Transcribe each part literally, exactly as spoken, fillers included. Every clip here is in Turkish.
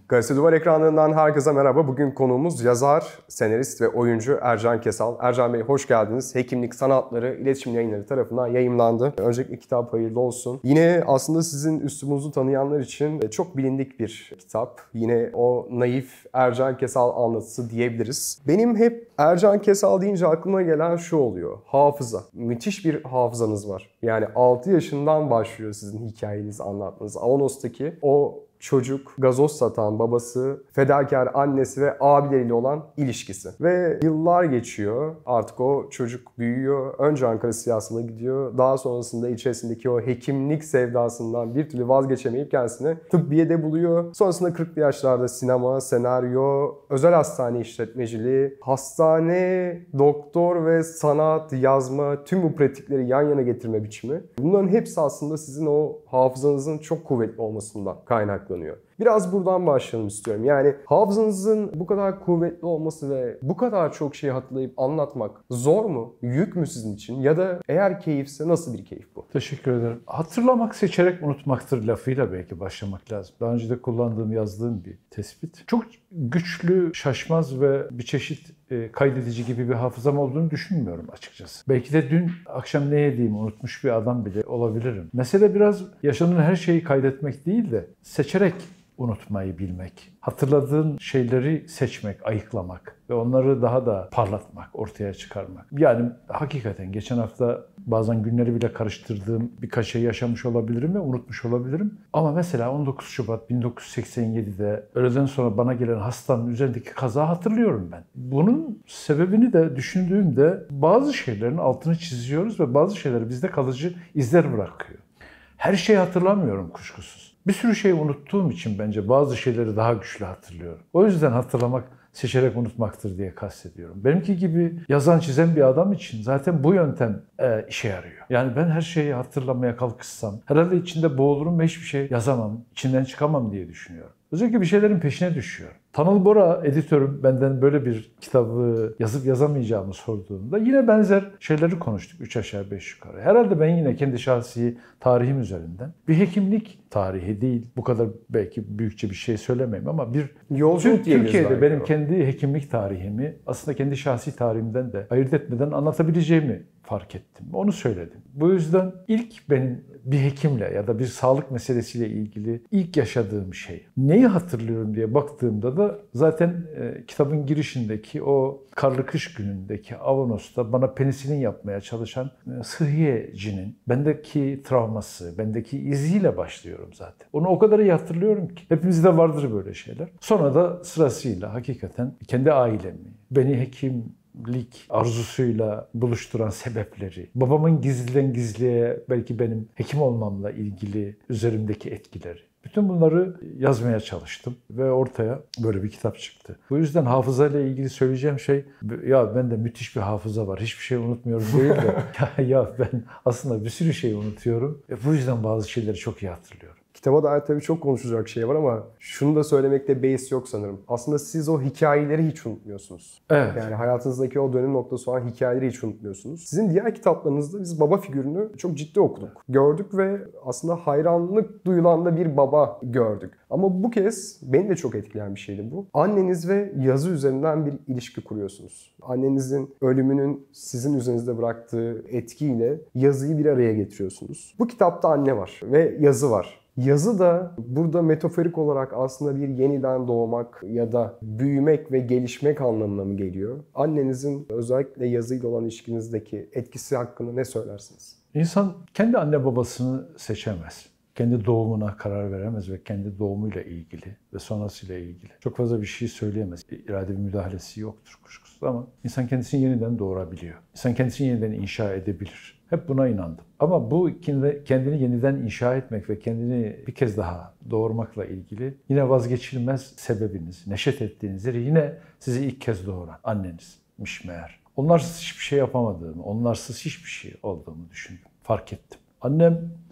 Gazete Duvar ekranlarından herkese merhaba. Bugün konuğumuz yazar, senarist ve oyuncu Ercan Kesal. Ercan Bey hoş geldiniz. Hekimlik Sanatları İletişim Yayınları tarafından yayımlandı. Öncelikle kitap hayırlı olsun. Yine aslında sizin üslubunuzu tanıyanlar için çok bilindik bir kitap. Yine o naif Ercan Kesal anlatısı diyebiliriz. Benim hep Ercan Kesal deyince aklıma gelen şu oluyor. Hafıza. Müthiş bir hafızanız var. Yani altı yaşından başlıyor sizin hikayenizi anlatmanız. Avanos'taki o çocuk, gazoz satan babası, fedakar annesi ve abileriyle olan ilişkisi. Ve yıllar geçiyor. Artık o çocuk büyüyor. Önce Ankara siyasetine gidiyor. Daha sonrasında içerisindeki o hekimlik sevdasından bir türlü vazgeçemeyip kendisini tıbbiyede buluyor. Sonrasında kırklı yaşlarda sinema, senaryo, özel hastane işletmeciliği, hastane, doktor ve sanat, yazma, tüm bu pratikleri yan yana getirme biçimi. Bunların hepsi aslında sizin o hafızanızın çok kuvvetli olmasından kaynaklı. Biraz buradan başlayalım istiyorum. Yani hafızanızın bu kadar kuvvetli olması ve bu kadar çok şeyi hatırlayıp anlatmak zor mu? Yük mü sizin için? Ya da eğer keyifse nasıl bir keyif bu? Teşekkür ederim. Hatırlamak seçerek unutmaktır lafıyla belki başlamak lazım. Daha önce de kullandığım, yazdığım bir tespit. Çok güçlü, şaşmaz ve bir çeşit kaydedici gibi bir hafızam olduğunu düşünmüyorum açıkçası. Belki de dün akşam ne yediğimi unutmuş bir adam bile olabilirim. Mesele biraz yaşanan her şeyi kaydetmek değil de seçerek unutmayı bilmek. Hatırladığın şeyleri seçmek, ayıklamak ve onları daha da parlatmak, ortaya çıkarmak. Yani hakikaten geçen hafta bazen günleri bile karıştırdığım birkaç şey yaşamış olabilirim ve unutmuş olabilirim. Ama mesela on dokuz Şubat bin dokuz yüz seksen yedi'de öğleden sonra bana gelen hastanın üzerindeki kaza hatırlıyorum ben. Bunun sebebini de düşündüğümde bazı şeylerin altını çiziyoruz ve bazı şeyler bizde kalıcı izler bırakıyor. Her şeyi hatırlamıyorum kuşkusuz. Bir sürü şeyi unuttuğum için bence bazı şeyleri daha güçlü hatırlıyorum. O yüzden hatırlamak seçerek unutmaktır diye kastediyorum. Benimki gibi yazan çizen bir adam için zaten bu yöntem e, işe yarıyor. Yani ben her şeyi hatırlamaya kalkışsam herhalde içinde boğulurum ve hiçbir şey yazamam, içinden çıkamam diye düşünüyorum. Özellikle bir şeylerin peşine düşüyor. Tanıl Bora editörüm benden böyle bir kitabı yazıp yazamayacağımı sorduğunda yine benzer şeyleri konuştuk üç aşağı beş yukarı. Herhalde ben yine kendi şahsi tarihim üzerinden bir hekimlik tarihi değil, bu kadar belki büyükçe bir şey söylemeyeyim ama bir yolculuk Türkiye'de benim kendi hekimlik tarihimi aslında kendi şahsi tarihimden de ayırt etmeden anlatabileceğimi fark ettim. Onu söyledim. Bu yüzden ilk benim bir hekimle ya da bir sağlık meselesiyle ilgili ilk yaşadığım şey. Neyi hatırlıyorum diye baktığımda da zaten e, kitabın girişindeki o karlı kış günündeki Avanos'ta bana penisilin yapmaya çalışan e, sıhhiyecinin bendeki travması, bendeki iziyle başlıyorum zaten. Onu o kadar iyi hatırlıyorum ki. Hepimizde vardır böyle şeyler. Sonra da sırasıyla hakikaten kendi ailemi, beni hekim lik arzusuyla buluşturan sebepleri, babamın gizliden gizliye belki benim hekim olmamla ilgili üzerimdeki etkileri. Bütün bunları yazmaya çalıştım ve ortaya böyle bir kitap çıktı. Bu yüzden hafızayla ilgili söyleyeceğim şey, ya bende müthiş bir hafıza var, hiçbir şey unutmuyorum değil de ya, ya ben aslında bir sürü şey unutuyorum. E bu yüzden bazı şeyleri çok iyi hatırlıyorum. Kitaba dair tabii çok konuşacak şey var ama şunu da söylemekte beis yok sanırım. Aslında siz o hikayeleri hiç unutmuyorsunuz. Evet. Yani hayatınızdaki o dönüm noktası olan hikayeleri hiç unutmuyorsunuz. Sizin diğer kitaplarınızda biz baba figürünü çok ciddi okuduk. Gördük ve aslında hayranlık duyulan da bir baba gördük. Ama bu kez beni de çok etkileyen bir şeydi bu. Anneniz ve yazı üzerinden bir ilişki kuruyorsunuz. Annenizin ölümünün sizin üzerinizde bıraktığı etkiyle yazıyı bir araya getiriyorsunuz. Bu kitapta anne var ve yazı var. Yazı da burada metaforik olarak aslında bir yeniden doğmak ya da büyümek ve gelişmek anlamına mı geliyor? Annenizin özellikle yazıyla olan ilişkinizdeki etkisi hakkında ne söylersiniz? İnsan kendi anne babasını seçemez. Kendi doğumuna karar veremez ve kendi doğumuyla ilgili ve sonrasıyla ilgili çok fazla bir şey söyleyemez. İrade bir müdahalesi yoktur kuşkusuz ama insan kendisini yeniden doğurabiliyor. İnsan kendisini yeniden inşa edebilir. Hep buna inandım. Ama bu kendini yeniden inşa etmek ve kendini bir kez daha doğurmakla ilgili yine vazgeçilmez sebebiniz, neşet ettiğiniz yeri yine sizi ilk kez doğuran annenizmiş meğer. Onlarsız hiçbir şey yapamadığımı, onlarsız hiçbir şey olduğumu düşündüm, fark ettim. Annem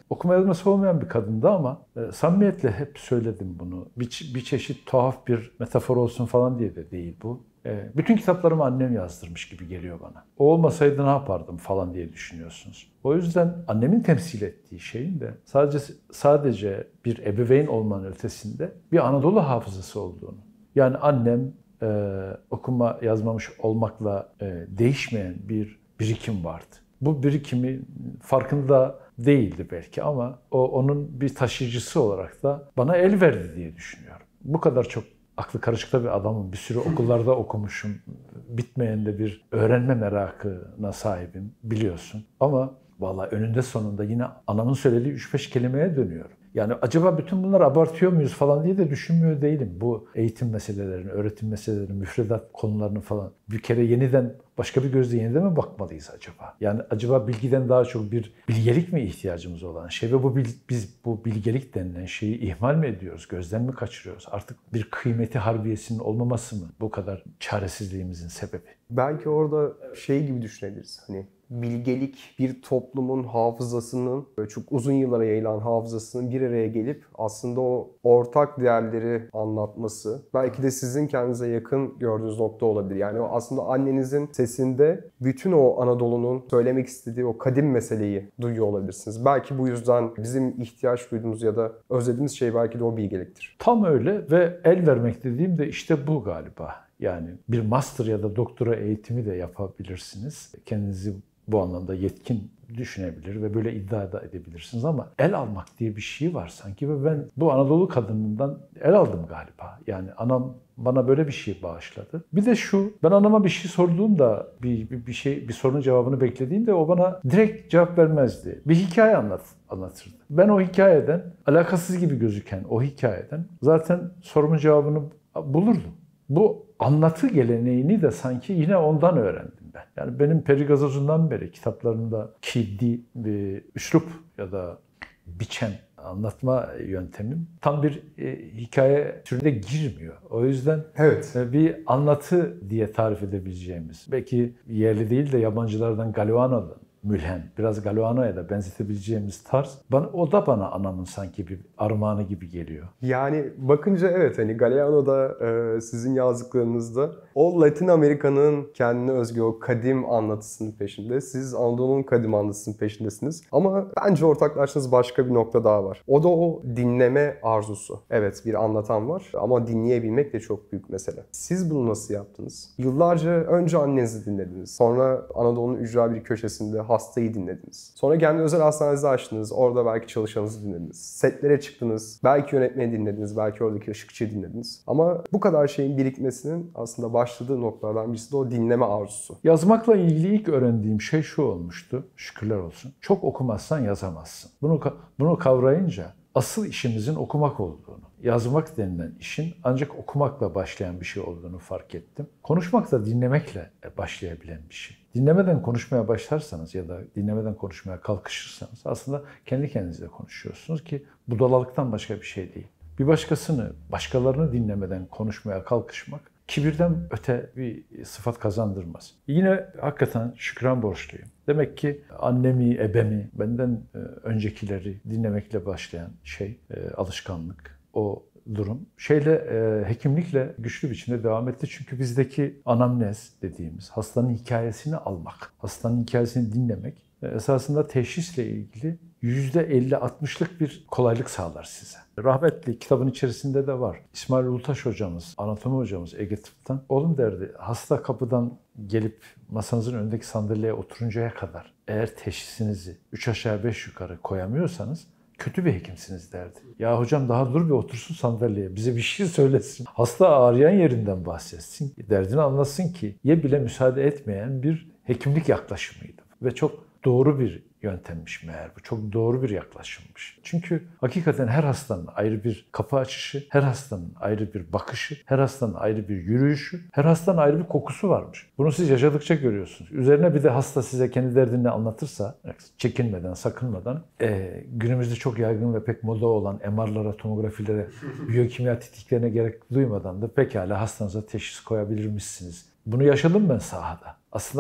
Okuma yazması olmayan bir kadındı ama e, samimiyetle hep söyledim bunu. Bir, bir çeşit tuhaf bir metafor olsun falan diye de değil bu. E, bütün kitaplarımı annem yazdırmış gibi geliyor bana. O olmasaydı ne yapardım falan diye düşünüyorsunuz. O yüzden annemin temsil ettiği şeyin de sadece sadece bir ebeveyn olmanın ötesinde bir Anadolu hafızası olduğunu. Yani annem e, okuma yazmamış olmakla e, değişmeyen bir birikim vardı. Bu birikimi farkında değildi belki ama o onun bir taşıyıcısı olarak da bana el verdi diye düşünüyorum. Bu kadar çok aklı karışıkta bir adamım, bir sürü okullarda okumuşum, bitmeyen de bir öğrenme merakına sahibim biliyorsun. Ama vallahi önünde sonunda yine anamın söylediği üç beş kelimeye dönüyorum. Yani acaba bütün bunları abartıyor muyuz falan diye de düşünmüyor değilim. Bu eğitim meselelerini, öğretim meselelerini, müfredat konularını falan bir kere yeniden, başka bir gözle yeniden mi bakmalıyız acaba? Yani acaba bilgiden daha çok bir bilgelik mi ihtiyacımız olan şey ve bu biz bu bilgelik denilen şeyi ihmal mi ediyoruz, gözden mi kaçırıyoruz? Artık bir kıymeti harbiyesinin olmaması mı bu kadar çaresizliğimizin sebebi? Belki orada şey gibi düşünebiliriz. Hani bilgelik bir toplumun hafızasının, böyle çok uzun yıllara yayılan hafızasının bir araya gelip aslında o ortak değerleri anlatması. Belki de sizin kendinize yakın gördüğünüz nokta olabilir. Yani o aslında annenizin sesinde bütün o Anadolu'nun söylemek istediği o kadim meseleyi duyuyor olabilirsiniz. Belki bu yüzden bizim ihtiyaç duyduğumuz ya da özlediğimiz şey belki de o bilgeliktir. Tam öyle ve el vermek dediğim de işte bu galiba. Yani bir master ya da doktora eğitimi de yapabilirsiniz. Kendinizi bu anlamda yetkin düşünebilir ve böyle iddia da edebilirsiniz ama el almak diye bir şey var sanki ve ben bu Anadolu kadınından el aldım galiba. Yani anam bana böyle bir şey bağışladı. Bir de şu, ben anama bir şey sorduğumda, bir, bir, bir şey, bir sorunun cevabını beklediğimde o bana direkt cevap vermezdi. Bir hikaye anlat, anlatırdı. Ben o hikayeden, alakasız gibi gözüken o hikayeden zaten sorumun cevabını bulurdum. Bu anlatı geleneğini de sanki yine ondan öğrendim ben. Yani benim peri gazozundan beri kitaplarımdaki di, bir üslup ya da biçen anlatma yöntemim tam bir e, hikaye türüne girmiyor. O yüzden evet. e, bir anlatı diye tarif edebileceğimiz, belki yerli değil de yabancılardan Galeano'dan mülhem, biraz Galeano'ya da benzetebileceğimiz tarz, bana, o da bana anamın sanki bir armağanı gibi geliyor. Yani bakınca evet, hani Galeano'da e, sizin yazdıklarınızda o Latin Amerika'nın kendine özgü o kadim anlatısının peşinde, siz Anadolu'nun kadim anlatısının peşindesiniz. Ama bence ortaklaştığınız başka bir nokta daha var. O da o dinleme arzusu. Evet, bir anlatan var ama dinleyebilmek de çok büyük mesele. Siz bunu nasıl yaptınız? Yıllarca önce annenizi dinlediniz. Sonra Anadolu'nun ücra bir köşesinde hastayı dinlediniz. Sonra kendi özel hastanenizi açtınız. Orada belki çalışanınızı dinlediniz. Setlere çıktınız. Belki yönetmeni dinlediniz. Belki oradaki ışıkçıyı dinlediniz. Ama bu kadar şeyin birikmesinin aslında başladığı noktalardan birisi de o dinleme arzusu. Yazmakla ilgili ilk öğrendiğim şey şu olmuştu. Şükürler olsun. Çok okumazsan yazamazsın. Bunu, bunu kavrayınca asıl işimizin okumak olduğunu, yazmak denilen işin ancak okumakla başlayan bir şey olduğunu fark ettim. Konuşmak da dinlemekle başlayabilen bir şey. Dinlemeden konuşmaya başlarsanız ya da dinlemeden konuşmaya kalkışırsanız aslında kendi kendinize konuşuyorsunuz ki budalalıktan başka bir şey değil. Bir başkasını, başkalarını dinlemeden konuşmaya kalkışmak kibirden öte bir sıfat kazandırmaz. Yine hakikaten şükran borçluyum. Demek ki annemi, ebemi, benden öncekileri dinlemekle başlayan şey, alışkanlık, o durum şeyle, e, hekimlikle güçlü biçimde devam etti. Çünkü bizdeki anamnez dediğimiz hastanın hikayesini almak, hastanın hikayesini dinlemek e, esasında teşhisle ilgili yüzde elli altmışlık bir kolaylık sağlar size. Rahmetli kitabın içerisinde de var. İsmail Ulutaş hocamız, anatomi hocamız Ege Tıp'tan. Oğlum derdi, hasta kapıdan gelip masanızın önündeki sandalyeye oturuncaya kadar eğer teşhisinizi üç aşağı beş yukarı koyamıyorsanız kötü bir hekimsiniz derdi. Ya hocam daha dur bir otursun sandalyeye, bize bir şey söylesin. Hasta ağrıyan yerinden bahsetsin, derdini anlatsın ki ye bile müsaade etmeyen bir hekimlik yaklaşımıydı. Ve çok doğru bir yöntemmiş meğer bu. Çok doğru bir yaklaşımmış. Çünkü hakikaten her hastanın ayrı bir kapı açışı, her hastanın ayrı bir bakışı, her hastanın ayrı bir yürüyüşü, her hastanın ayrı bir kokusu varmış. Bunu siz yaşadıkça görüyorsunuz. Üzerine bir de hasta size kendi derdini anlatırsa, çekinmeden, sakınmadan, e, günümüzde çok yaygın ve pek moda olan M R'lara, tomografilere, biyokimya tetkiklerine gerek duymadan da pekala hastanıza teşhis koyabilirmişsiniz. Bunu yaşadım ben sahada. Aslında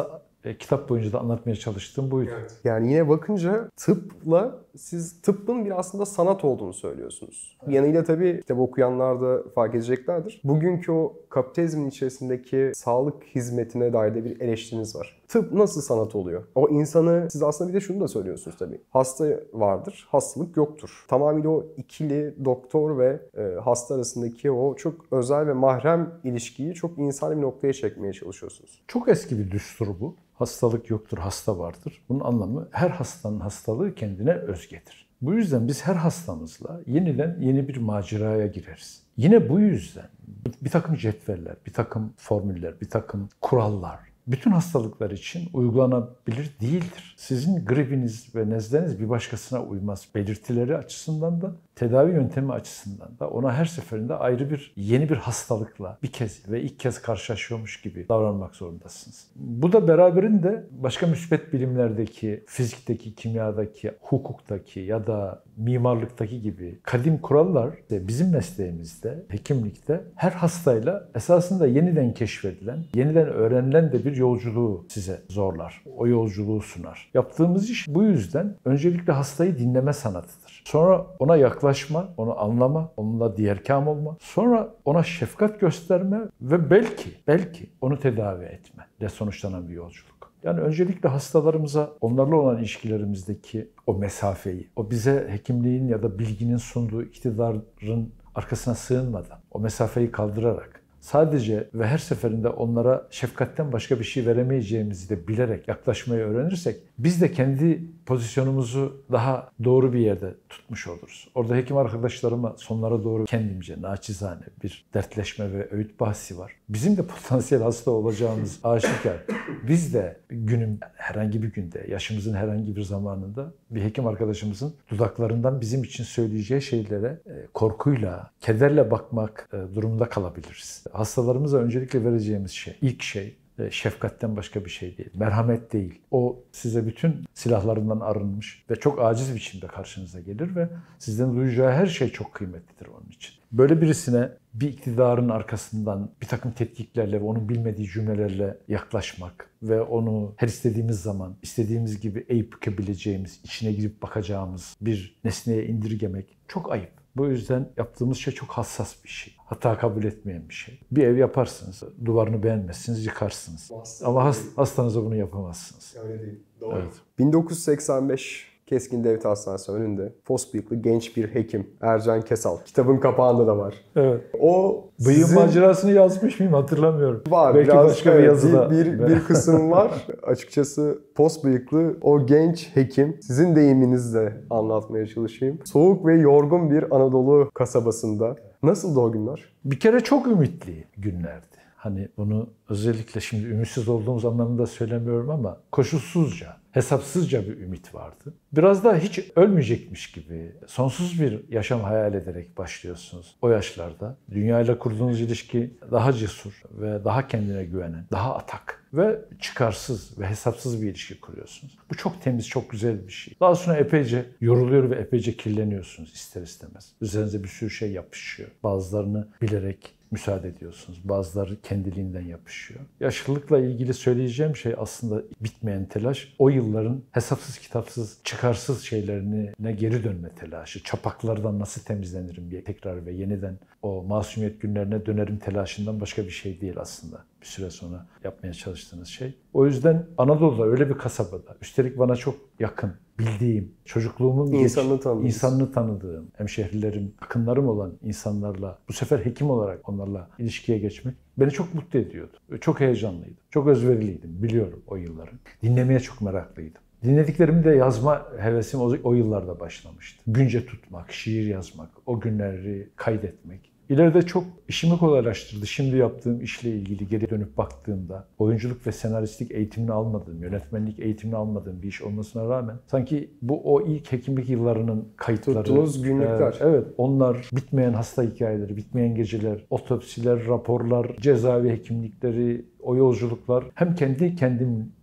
e, kitap boyunca da anlatmaya çalıştığım buydu. Evet. Yani yine bakınca tıpla siz tıbbın bir aslında sanat olduğunu söylüyorsunuz. Evet. Yanıyla tabii kitap okuyanlar da fark edeceklerdir. Bugünkü o kapitalizmin içerisindeki sağlık hizmetine dair de bir eleştiriniz var. Tıp nasıl sanat oluyor? O insanı, siz aslında bir de şunu da söylüyorsunuz tabii. Hasta vardır, hastalık yoktur. Tamamıyla o ikili doktor ve e, hasta arasındaki o çok özel ve mahrem ilişkiyi çok insani bir noktaya çekmeye çalışıyorsunuz. Çok eski bir düstur bu. Hastalık yoktur, hasta vardır. Bunun anlamı her hastanın hastalığı kendine özgedir. Bu yüzden biz her hastamızla yeniden yeni bir maceraya gireriz. Yine bu yüzden bir takım cetveller, bir takım formüller, bir takım kurallar bütün hastalıklar için uygulanabilir değildir. Sizin gripiniz ve nezleniz bir başkasına uymaz. Belirtileri açısından da, tedavi yöntemi açısından da ona her seferinde ayrı bir, yeni bir hastalıkla bir kez ve ilk kez karşılaşıyormuş gibi davranmak zorundasınız. Bu da beraberinde başka müsbet bilimlerdeki, fizikteki, kimyadaki, hukuktaki ya da mimarlıktaki gibi kadim kurallar bizim mesleğimizde, hekimlikte her hastayla esasında yeniden keşfedilen, yeniden öğrenilen de bir yolculuğu size zorlar. O yolculuğu sunar. Yaptığımız iş bu yüzden öncelikle hastayı dinleme sanatıdır. Sonra ona yaklaşma, onu anlama, onunla diğerkâm olma. Sonra ona şefkat gösterme ve belki, belki onu tedavi etme ile sonuçlanan bir yolculuk. Yani öncelikle hastalarımıza, onlarla olan ilişkilerimizdeki o mesafeyi, o bize hekimliğin ya da bilginin sunduğu iktidarın arkasına sığınmadan, o mesafeyi kaldırarak, sadece ve her seferinde onlara şefkatten başka bir şey veremeyeceğimizi de bilerek yaklaşmayı öğrenirsek, biz de kendi pozisyonumuzu daha doğru bir yerde tutmuş oluruz. Orada hekim arkadaşlarıma sonlara doğru kendimce naçizane bir dertleşme ve öğüt bahsi var. Bizim de potansiyel hasta olacağımız aşikar. Biz de günün herhangi bir günde, yaşımızın herhangi bir zamanında bir hekim arkadaşımızın dudaklarından bizim için söyleyeceği şeylere korkuyla, kederle bakmak durumunda kalabiliriz. Hastalarımıza öncelikle vereceğimiz şey, ilk şey şefkatten başka bir şey değil. Merhamet değil. O size bütün silahlarından arınmış ve çok aciz biçimde karşınıza gelir ve sizden duyacağı her şey çok kıymetlidir onun için. Böyle birisine bir iktidarın arkasından bir takım tetkiklerle ve onun bilmediği cümlelerle yaklaşmak ve onu her istediğimiz zaman istediğimiz gibi eğip bükebileceğimiz, içine girip bakacağımız bir nesneye indirgemek çok ayıp. Bu yüzden yaptığımız şey çok hassas bir şey. Hata kabul etmeyen bir şey. Bir ev yaparsınız, duvarını beğenmezsiniz, yıkarsınız. Aslında ama hast- hastanıza bunu yapamazsınız. Öyle değil. Doğru. Evet. bin dokuz yüz seksen beş Keskin Devlet Hastanesi önünde pos bıyıklı genç bir hekim Ercan Kesal. Kitabın kapağında da var. Evet. O Bıyığın sizin... macerasını yazmış mıyım hatırlamıyorum. Var. Belki biraz, başka evet, bir yazıda. Bir, bir, bir kısım var. Açıkçası pos bıyıklı o genç hekim, sizin deyiminizle anlatmaya çalışayım. Soğuk ve yorgun bir Anadolu kasabasında. Nasıldı o günler? Bir kere çok ümitli günlerdi. Hani bunu özellikle şimdi ümitsiz olduğumuz anlamında söylemiyorum ama koşulsuzca, hesapsızca bir ümit vardı. Biraz da hiç ölmeyecekmiş gibi sonsuz bir yaşam hayal ederek başlıyorsunuz o yaşlarda. Dünyayla kurduğunuz ilişki daha cesur ve daha kendine güvenen, daha atak ve çıkarsız ve hesapsız bir ilişki kuruyorsunuz. Bu çok temiz, çok güzel bir şey. Daha sonra epeyce yoruluyor ve epeyce kirleniyorsunuz ister istemez. Üzerinize bir sürü şey yapışıyor. Bazılarını bilerek müsaade ediyorsunuz. Bazıları kendiliğinden yapışıyor. Yaşlılıkla ilgili söyleyeceğim şey aslında bitmeyen telaş. O yılların hesapsız kitapsız, çıkarsız şeylerine geri dönme telaşı. Çapaklardan nasıl temizlenirim diye tekrar ve yeniden o masumiyet günlerine dönerim telaşından başka bir şey değil aslında. Bir süre sonra yapmaya çalıştığınız şey. O yüzden Anadolu'da öyle bir kasabada, üstelik bana çok yakın, bildiğim, çocukluğumun insanını, geç, insanını tanıdığım, hemşehrilerim, yakınlarım olan insanlarla, bu sefer hekim olarak onlarla ilişkiye geçmek beni çok mutlu ediyordu. Çok heyecanlıydım, çok özveriliydim, biliyorum o yılları. Dinlemeye çok meraklıydım. Dinlediklerimi de yazma hevesim o, o yıllarda başlamıştı. Günce tutmak, şiir yazmak, o günleri kaydetmek. İleride çok işimi kolaylaştırdı. Şimdi yaptığım işle ilgili geri dönüp baktığımda oyunculuk ve senaristlik eğitimini almadığım, yönetmenlik eğitimini almadığım bir iş olmasına rağmen sanki bu o ilk hekimlik yıllarının kayıtları. Tuttuğunuz günlükler. Evet, evet, onlar bitmeyen hasta hikayeleri, bitmeyen geceler, otopsiler, raporlar, cezaevi hekimlikleri, o yolculuklar hem kendi kendim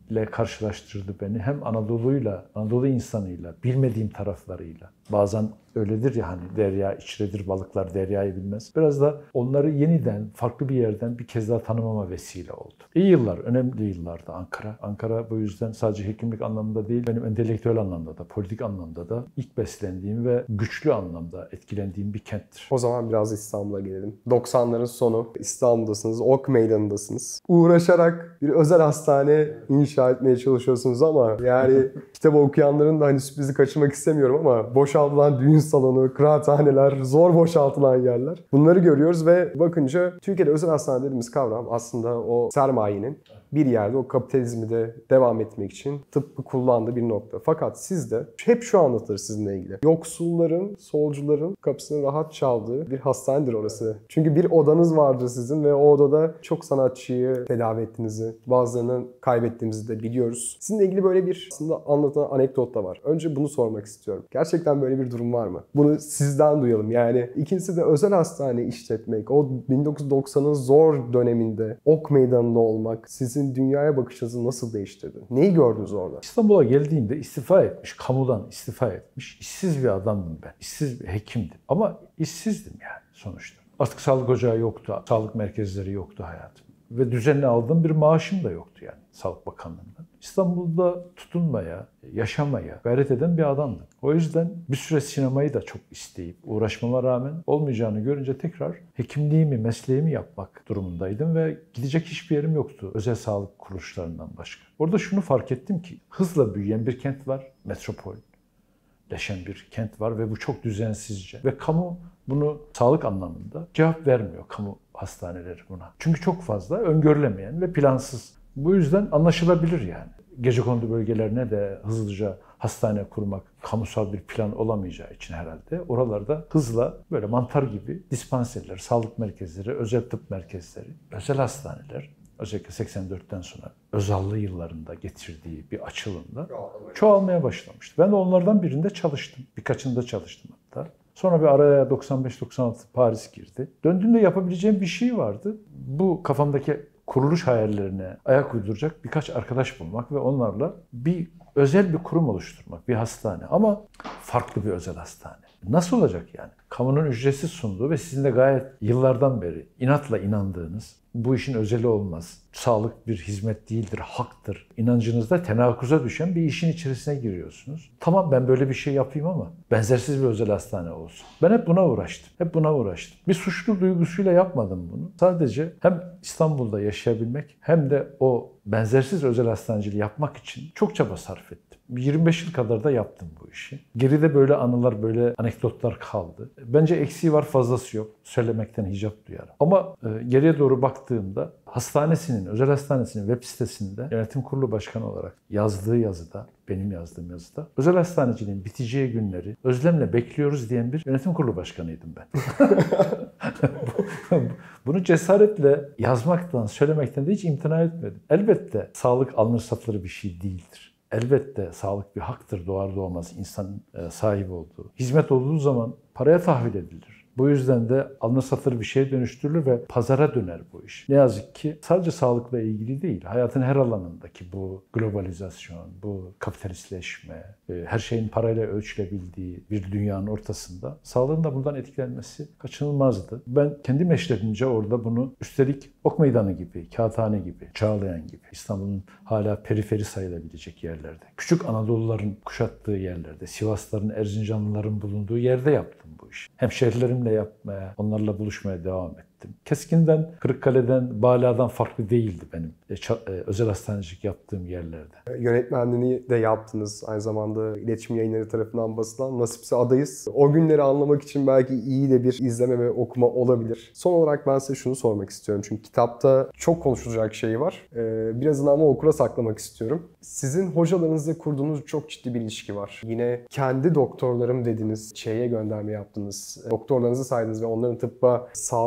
ile karşılaştırdı beni. Hem Anadolu'yla, Anadolu insanıyla, bilmediğim taraflarıyla. Bazen öyledir ya hani derya içredir, balıklar deryayı bilmez. Biraz da onları yeniden, farklı bir yerden bir kez daha tanımama vesile oldu. İyi yıllar, önemli yıllardı Ankara. Ankara bu yüzden sadece hekimlik anlamında değil, benim entelektüel anlamda da, politik anlamda da ilk beslendiğim ve güçlü anlamda etkilendiğim bir kenttir. O zaman biraz İstanbul'a gelelim. doksanların sonu İstanbul'dasınız, Ok Meydanı'ndasınız. Uğraşarak bir özel hastane inşa etmeye çalışıyorsunuz ama yani kitabı okuyanların da hani sürprizi kaçırmak istemiyorum ama boşaltılan düğün salonu, kıraathaneler, zor boşaltılan yerler. Bunları görüyoruz ve bakınca Türkiye'de özel hastane dediğimiz kavram aslında o sermayenin bir yerde o kapitalizmi de devam etmek için tıbbı kullandığı bir nokta. Fakat siz de hep şu anlatılır sizinle ilgili. Yoksulların, solcuların kapısını rahat çaldığı bir hastanedir orası. Çünkü bir odanız vardır sizin ve o odada çok sanatçıyı tedavi ettiğinizi, bazılarını kaybettiğimizi de biliyoruz. Sizinle ilgili böyle bir aslında anlatılan anekdot da var. Önce bunu sormak istiyorum. Gerçekten böyle bir durum var mı? Bunu sizden duyalım. Yani ikincisi de özel hastane işletmek, o bin dokuz yüz doksanın zor döneminde Ok Meydanı'nda olmak sizin dünyaya bakışınızı nasıl değiştirdi? Neyi gördünüz orada? İstanbul'a geldiğimde istifa etmiş, kamudan istifa etmiş, işsiz bir adamdım ben. İşsiz bir hekimdim. Ama işsizdim yani sonuçta. Artık sağlık ocağı yoktu, sağlık merkezleri yoktu hayatım. Ve düzenli aldığım bir maaşım da yoktu yani Sağlık Bakanlığı'ndan. İstanbul'da tutunmaya, yaşamaya gayret eden bir adamdım. O yüzden bir süre sinemayı da çok isteyip uğraşmama rağmen olmayacağını görünce tekrar hekimliğimi, mesleğimi yapmak durumundaydım ve gidecek hiçbir yerim yoktu özel sağlık kuruluşlarından başka. Orada şunu fark ettim ki hızla büyüyen bir kent var, metropol. Leşen bir kent var ve bu çok düzensizce. Ve kamu bunu sağlık anlamında cevap vermiyor, kamu hastaneleri buna. Çünkü çok fazla öngörülemeyen ve plansız. Bu yüzden anlaşılabilir yani. Gecekondu bölgelerine de hızlıca hastane kurmak kamusal bir plan olamayacağı için herhalde oralarda hızla böyle mantar gibi dispanserler, sağlık merkezleri, özel tıp merkezleri, özel hastaneler özellikle seksen dörtten sonra Özallı yıllarında getirdiği bir açılımda çoğalmaya başlamıştı. Ben de onlardan birinde çalıştım. Birkaçında çalıştım hatta. Sonra bir araya doksan beş doksan altı Paris girdi. Döndüğümde yapabileceğim bir şey vardı. Bu kafamdaki kuruluş hayallerine ayak uyduracak birkaç arkadaş bulmak ve onlarla bir özel bir kurum oluşturmak, bir hastane ama farklı bir özel hastane. Nasıl olacak yani? Kamunun ücretsiz sunduğu ve sizin de gayet yıllardan beri inatla inandığınız bu işin özeli olmaz. Sağlık bir hizmet değildir, haktır. İnancınızda tenakuza düşen bir işin içerisine giriyorsunuz. Tamam ben böyle bir şey yapayım ama benzersiz bir özel hastane olsun. Ben hep buna uğraştım. Hep buna uğraştım. Bir suçlu duygusuyla yapmadım bunu. Sadece hem İstanbul'da yaşayabilmek hem de o benzersiz özel hastaneciliği yapmak için çok çaba sarf ettim. yirmi beş yıl kadar da yaptım bu işi. Geride böyle anılar, böyle anekdotlar kaldı. Bence eksiği var, fazlası yok. Söylemekten hicap duyarım. Ama e, geriye doğru baktığımda hastanesinin, özel hastanesinin web sitesinde yönetim kurulu başkanı olarak yazdığı yazıda, benim yazdığım yazıda özel hastaneciliğin biteceği günleri özlemle bekliyoruz diyen bir yönetim kurulu başkanıydım ben. Bunu cesaretle yazmaktan, söylemekten de hiç imtina etmedim. Elbette sağlık alınır satılır bir şey değildir. Elbette sağlık bir haktır doğar doğmaz insanın sahip olduğu. Hizmet olduğu zaman paraya tahvil edilir. Bu yüzden de alınır satılır bir şeye dönüştürülür ve pazara döner bu iş. Ne yazık ki sadece sağlıkla ilgili değil, hayatın her alanındaki bu globalizasyon, bu kapitalistleşme, her şeyin parayla ölçülebildiği bir dünyanın ortasında sağlığın da bundan etkilenmesi kaçınılmazdı. Ben kendi meşrebimce orada bunu üstelik Ok Meydanı gibi, Kağıthane gibi, Çağlayan gibi, İstanbul'un hala periferi sayılabilecek yerlerde, küçük Anadoluların kuşattığı yerlerde, Sivasların, Erzincanlıların bulunduğu yerde yaptım bu işi. Hemşehrilerimle yapmaya, onlarla buluşmaya devam ettim. Keskin'den, Kırıkkale'den, Bala'dan farklı değildi benim özel hastanecilik yaptığım yerlerde. Yönetmenliğini de yaptınız. Aynı zamanda iletişim yayınları tarafından basılan Nasipse adayız. O günleri anlamak için belki iyi de bir izleme ve okuma olabilir. Son olarak ben size şunu sormak istiyorum. Çünkü kitapta çok konuşulacak şey var. Birazını ama okura saklamak istiyorum. Sizin hocalarınızla kurduğunuz çok ciddi bir ilişki var. Yine kendi doktorlarım dediniz, şeye gönderme yaptınız. Doktorlarınızı saydınız ve onların tıbba, sağlığa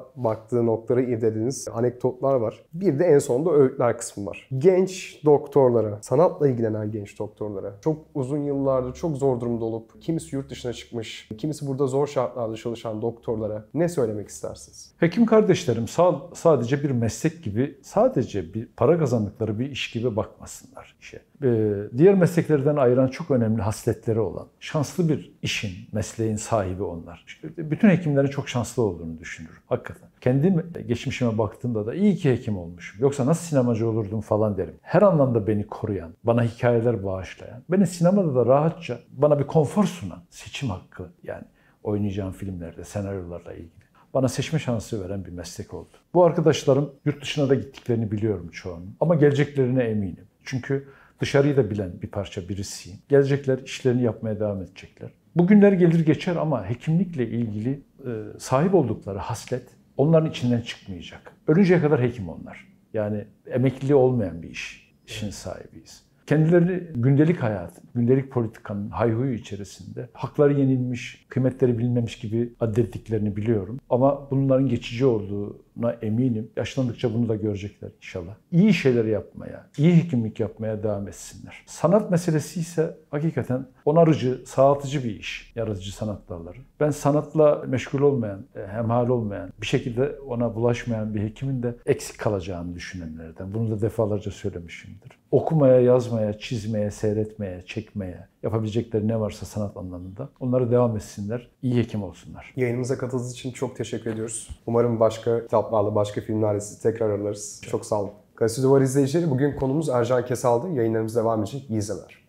baktığı noktaları irdelediğiniz anekdotlar var. Bir de en sonunda öğütler kısmı var. Genç doktorlara, sanatla ilgilenen genç doktorlara, çok uzun yıllardır çok zor durumda olup, kimisi yurt dışına çıkmış, kimisi burada zor şartlarda çalışan doktorlara ne söylemek istersiniz? Hekim kardeşlerim sadece bir meslek gibi, sadece bir para kazandıkları bir iş gibi bakmasınlar işe. Diğer mesleklerden ayıran çok önemli hasletleri olan, şanslı bir işin, mesleğin sahibi onlar. Bütün hekimlerin çok şanslı olduğunu düşünürüm. Hakikaten. Kendi geçmişime baktığımda da iyi ki hekim olmuşum. Yoksa nasıl sinemacı olurdum falan derim. Her anlamda beni koruyan, bana hikayeler bağışlayan, beni sinemada da rahatça, bana bir konfor sunan, seçim hakkı yani oynayacağım filmlerde, senaryolarla ilgili. Bana seçme şansı veren bir meslek oldu. Bu arkadaşlarım yurt dışına da gittiklerini biliyorum çoğunun. Ama geleceklerine eminim. Çünkü dışarıyı da bilen bir parça birisiyim. Gelecekler, işlerini yapmaya devam edecekler. Bu günler gelir geçer ama hekimlikle ilgili e, sahip oldukları haslet onların içinden çıkmayacak. Ölünceye kadar hekim onlar. Yani emekliliği olmayan bir iş, işin sahibiyiz. Kendilerini gündelik hayatın, gündelik politikanın hayhuyu içerisinde hakları yenilmiş, kıymetleri bilinmemiş gibi addettiklerini biliyorum. Ama bunların geçici olduğuna eminim. Yaşlandıkça bunu da görecekler inşallah. İyi şeyler yapmaya, iyi hekimlik yapmaya devam etsinler. Sanat meselesi ise hakikaten onarıcı, sağaltıcı bir iş, yaratıcı sanat dalları. Ben sanatla meşgul olmayan, hemhal olmayan, bir şekilde ona bulaşmayan bir hekimin de eksik kalacağını düşünenlerden. Bunu da defalarca söylemişimdir. Okumaya, yazmaya, çizmeye, seyretmeye, çekmeye, yapabilecekleri ne varsa sanat anlamında onlara devam etsinler, iyi hekim olsunlar. Yayınımıza katıldığınız için çok teşekkür ediyoruz. Umarım başka kitaplarla, başka filmlerle sizi tekrar ararız. Çok sağ olun. Gazeteci Duvar izleyicileri, bugün konumuz Ercan Kesal'dı. Yayınlarımız devam edecek. İyi izlemeler.